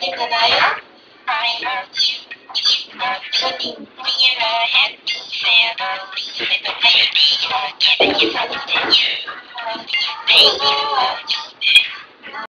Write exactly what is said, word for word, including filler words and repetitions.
I love you, you love me. We are a happy family. Little baby, I'll give you something you. Baby, love you.